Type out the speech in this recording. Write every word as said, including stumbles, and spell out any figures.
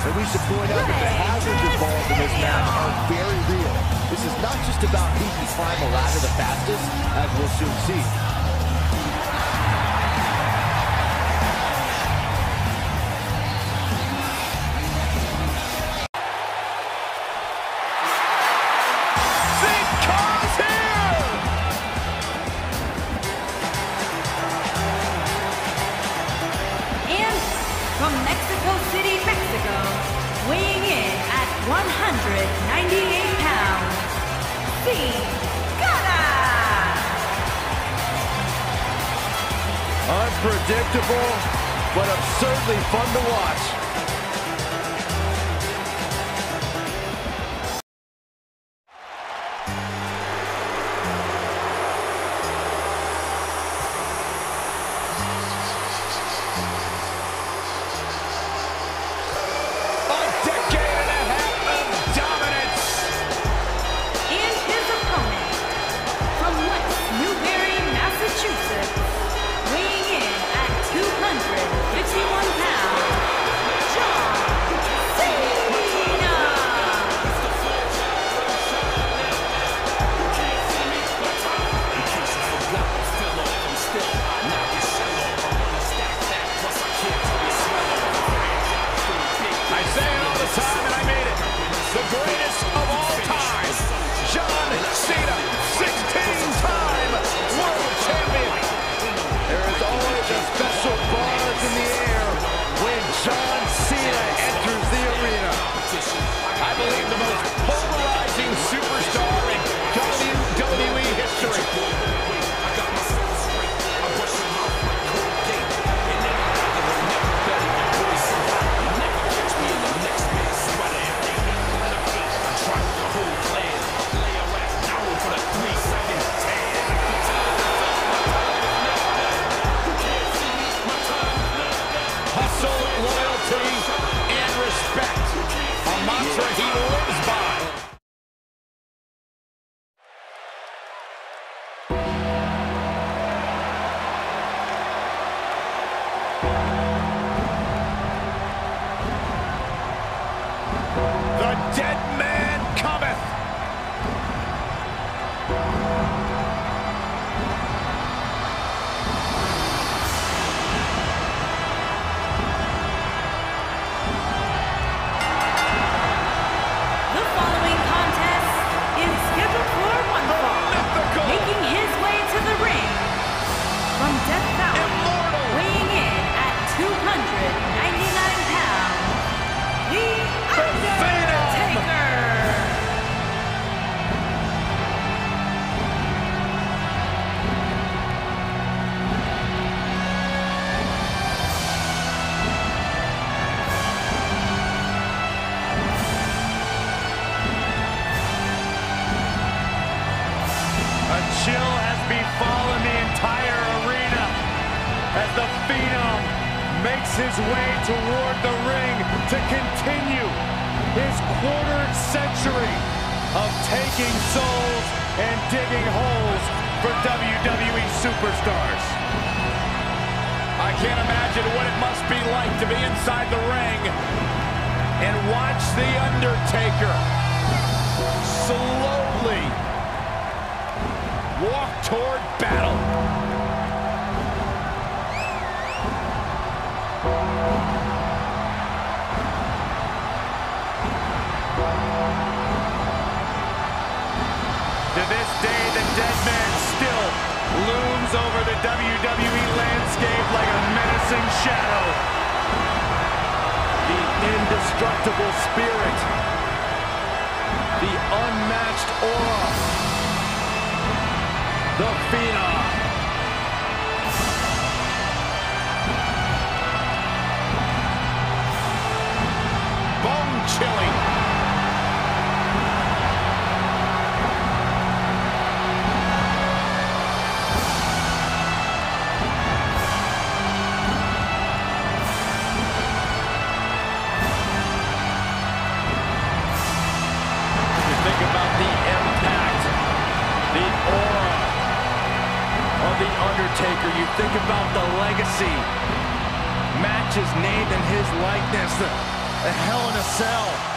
And we should point out that the hazards involved in this match are very real. This is not just about who can climb a ladder the fastest, as we'll soon see. From Mexico City, Mexico, weighing in at one hundred ninety-eight pounds, Sin Cara! Unpredictable, but absurdly fun to watch. Chill has befallen the entire arena as the Phenom makes his way toward the ring to continue his quarter century of taking souls and digging holes for W W E superstars. I can't imagine what it must be like to be inside the ring and watch The Undertaker slowly walk toward battle. To this day, the dead man still looms over the W W E landscape like a menacing shadow. The indestructible spirit. The unmatched aura. The Phenom. Bone-chilling. You think about the impact, the aura of The Undertaker. You think about the legacy. Matches named in his likeness. A Hell in a Cell.